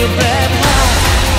your breath high.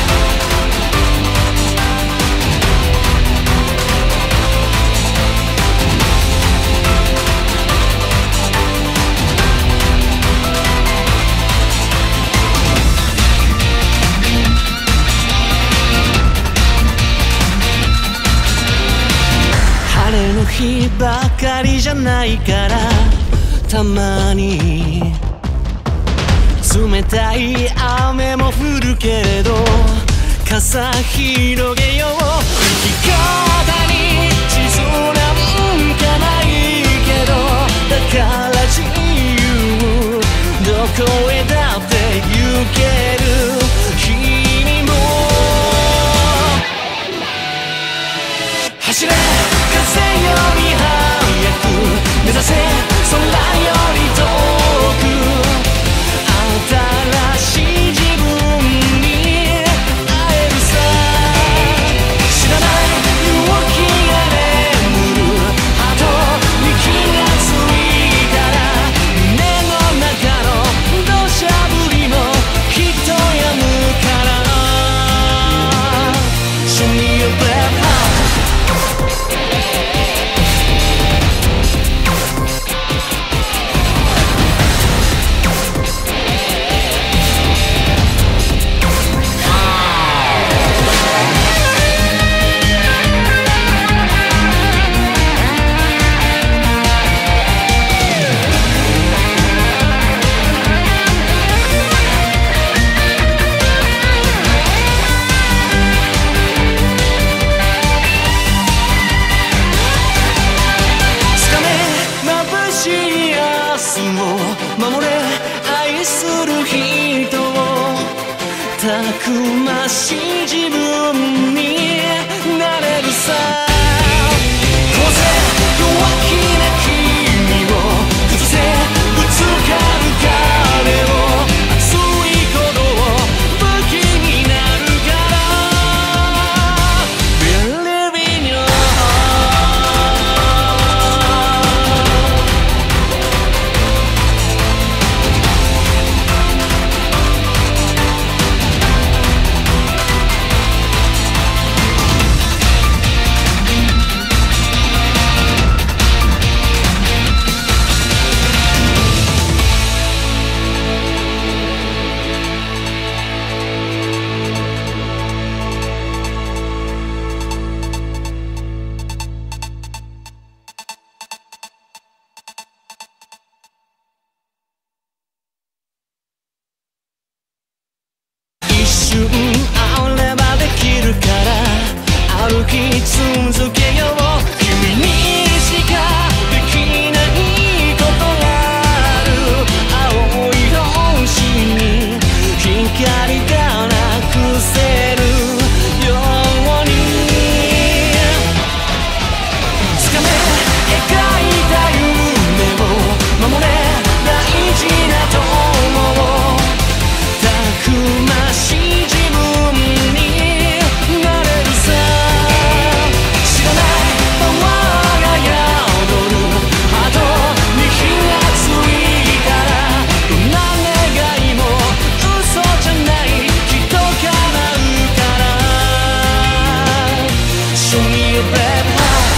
晴れの日ばかりじゃないからたまに冷たい雨も降るけれど傘広げよう生き方に地図なんかないけどだから自由どこへだって行ける君も走れ風より速く目指せ空より遠く新しい自分に会えるさ知らない勇気が眠るハートに気がついたら胸の中の土砂降りもきっと止むから Show me your breath highたくましい自分になれるさこうぜ弱気な君を崩せぶつかる彼を熱い鼓動武器になるから Believe in your heart 一瞬あればできるから歩き続けよう君にしかできないことがある青い星に光がなくせるように掴め描いた夢を守れ大事な友をたくましい自分になれるさ知らないパワーが宿るハートに火がついたらどんな願いも嘘じゃないきっと叶うから Show me your breath high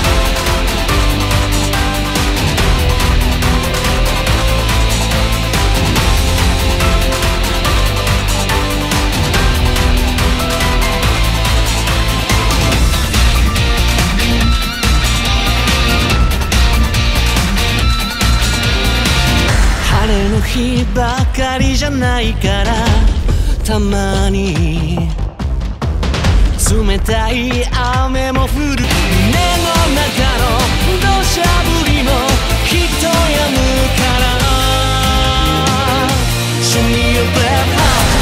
晴れの日ばかりじゃないからたまに冷たい雨も降る胸の中の土砂降りもきっと止むから Show me your breath high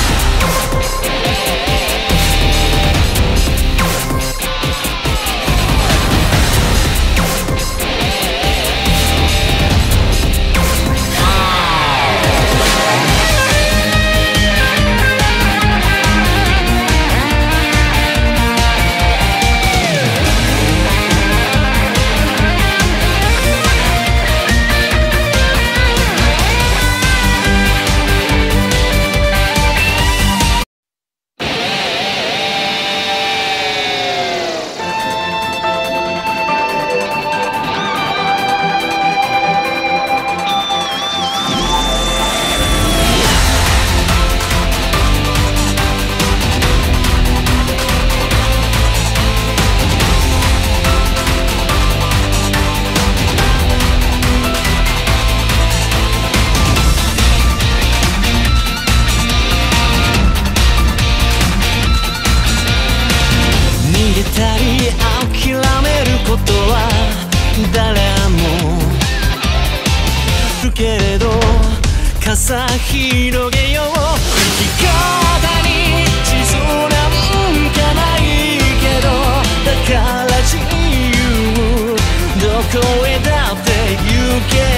さ広げよう。生き方に地図なんかないけど、だから自由どこへだって行け